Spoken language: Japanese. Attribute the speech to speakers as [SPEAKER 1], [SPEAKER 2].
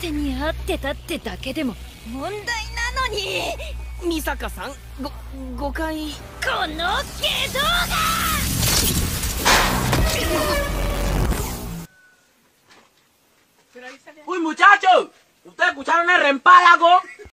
[SPEAKER 1] 手に合ってたってだけでも問題なのに。
[SPEAKER 2] 美坂さん、誤解。
[SPEAKER 1] この下道が
[SPEAKER 3] Uy, muchachos, ¿ustedes escucharon el reempálago?